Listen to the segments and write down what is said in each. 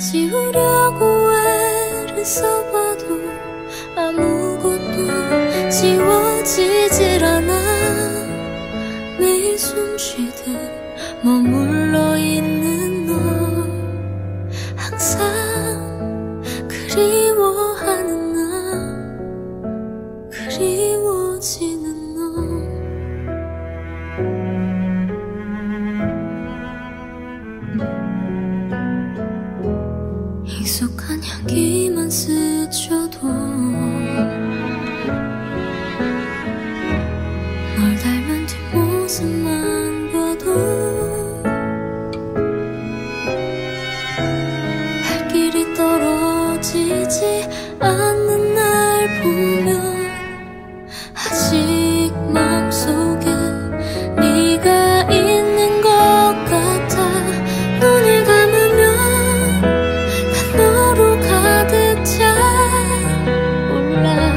지우려고 애를 써봐도 아무것도 지워지질 않아. 매일 숨쉬듯 머물러 있는 너, 항상 그리워하는 나, 그리워지는 너. 익숙한 향기만 스쳐도 널 닮은 뒷모습만 봐도 발길이 떨어지지 않는 날 보면 아직 마음속에 네가 있는 것 같아. 눈을 감으면 난 너로 가득 차 올라.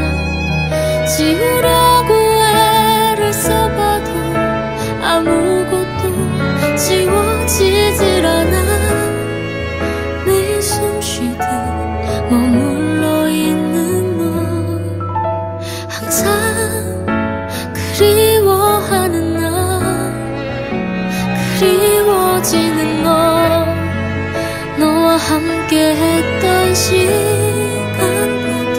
지우려고 애를 써봐도 아무것도 지워지질 않아. 매일 숨쉬듯 머물러 있는 너, 항상 그리워하는 나, 그리워지는 너. 너와 함께 했던 시간보다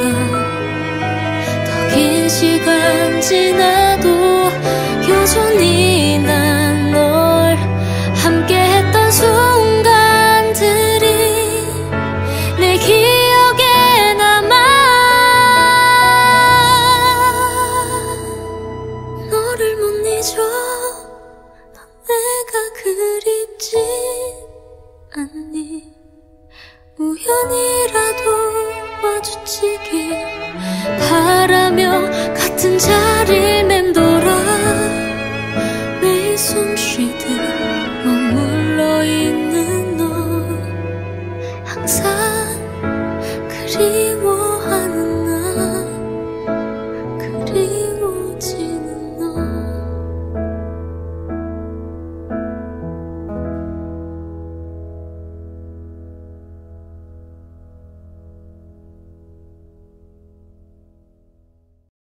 더 긴 시간 지나도 여전히 난 널 함께 했던 순간들이 내 기억에 남아. 너를 못 잊어. 넌 내가 그립지 않니? 우연이라도 마주치길 바라며 같은 자리를 맴돌아. 매일 숨쉬